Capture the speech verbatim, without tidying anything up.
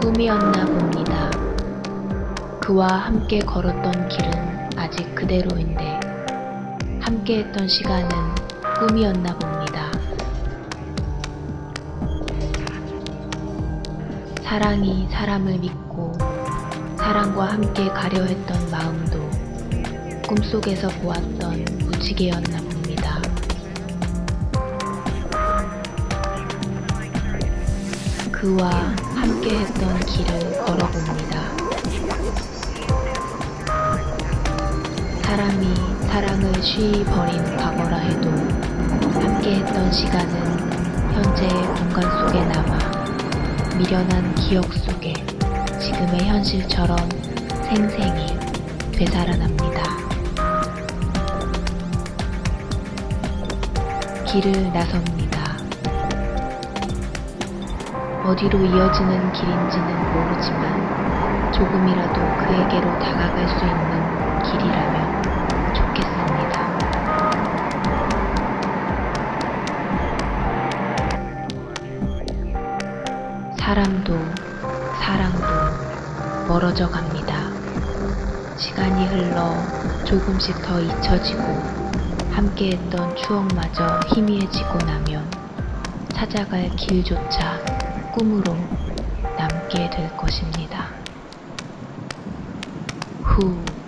꿈이었나 봅니다. 그와 함께 걸었던 길은 아직 그대로인데 함께했던 시간은 꿈이었나 봅니다. 사랑이 사람을 믿고 사랑과 함께 가려 했던 마음도 꿈속에서 보았던 무지개였나 봅니다. 그와 함께 했던 길을 걸어봅니다. 사람이 사랑을 쉬이 버린 과거라 해도 함께 했던 시간은 현재의 공간 속에 남아 미련한 기억 속에 지금의 현실처럼 생생히 되살아납니다. 길을 나섭니다. 어디로 이어지는 길인지는 모르지만 조금이라도 그에게로 다가갈 수 있는 길이라면 좋겠습니다. 사람도 사랑도 멀어져 갑니다. 시간이 흘러 조금씩 더 잊혀지고 함께했던 추억마저 희미해지고 나면 찾아갈 길조차 꿈으로 남게 될 것입니다. 후